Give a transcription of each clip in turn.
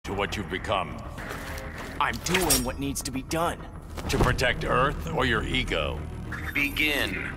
to what you've become? I'm doing what needs to be done. To protect Earth or your ego? Begin.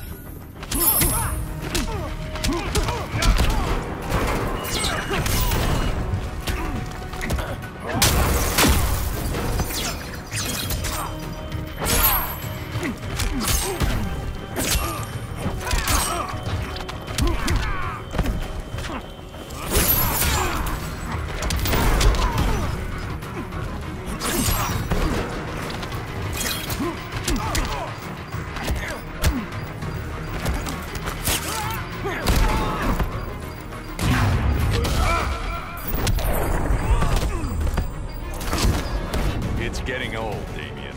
It's getting old, Damien.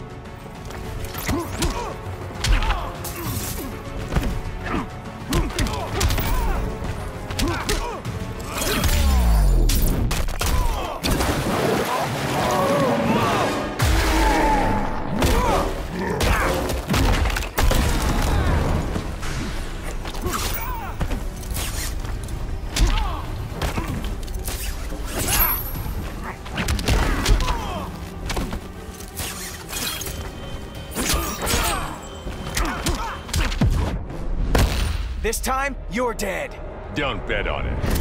This time, you're dead. Don't bet on it.